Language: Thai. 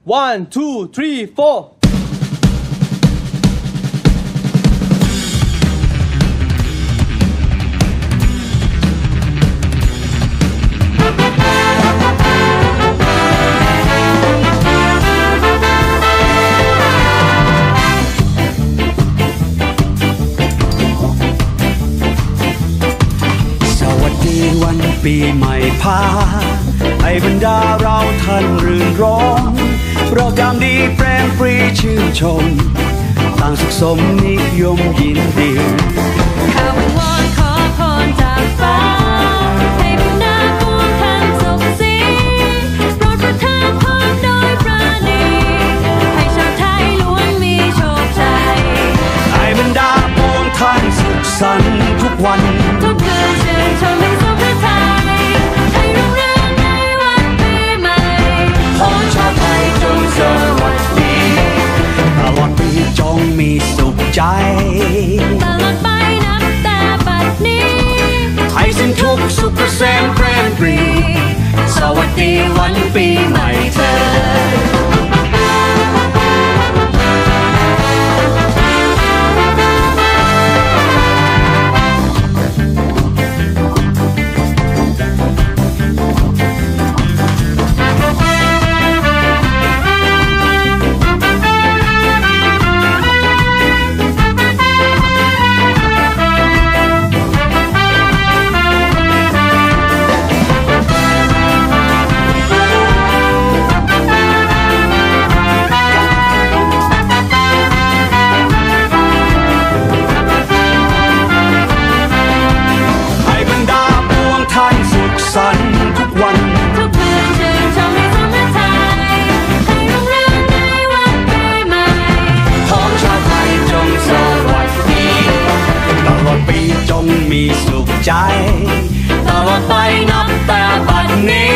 1 2 3 4 วันปีใหม่พาให้บรรดาเราท่านรื่นรมโปรแกรมดีแปรฟรีชื่นชมต่างสุขสมนิยมยินดีข้าวิงวอนขอพรจากฟ้าให้บรรดาปวงท่านสุขสีโปรดประทานพรโดยปราณีให้ชาวไทยล้วนมีโชคชัยให้บรรดาปวงท่านสุขสันต์ทุกวันทุกคืนชื่นชมให้สุขไทยให้รุ่งเรืองในวันปีใหม่ขอชาวไทยจงสวัสดีตลอดปีจงมีสุขใจตลอดไปนับแต่บัดนี้ให้สิ้นทุกสุขเกษมแปรปรีสวัสดีวันปีใหม่เธอทุกวันทุกคืนชื่นชมให้สุขไทยให้รุ่งเรืองในวันปีใหม่ของชาวไทยจงสวัสดีตลอดปีจงมีสุขใจตลอดไปนับแต่บัดนี้